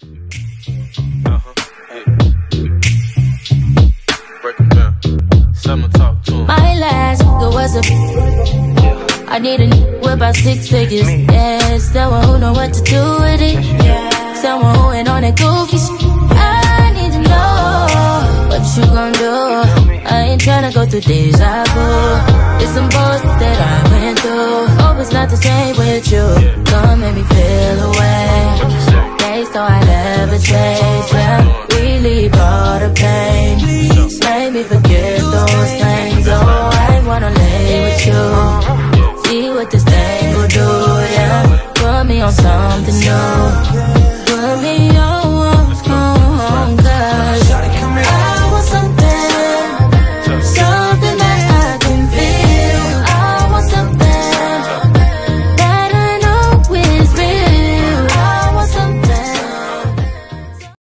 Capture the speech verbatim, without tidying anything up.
Uh-huh. Hey. Break them down. Someone talk to him. My last nigga was a yeah. I need a nigga with about six figures. Yeah, someone who know what to do with it. Yeah. Someone who ain't on that goofy shit. I need to know what you gon' do. I ain't tryna go through deja vu. It's some bullshit that I went through. Hope it's not the same with you. Don't make me feel away. Days though I never change, yeah. Really brought the pain. Make me forget those things. Oh, I wanna lay with you. See what this thing will do, yeah. Put me on something new. Put me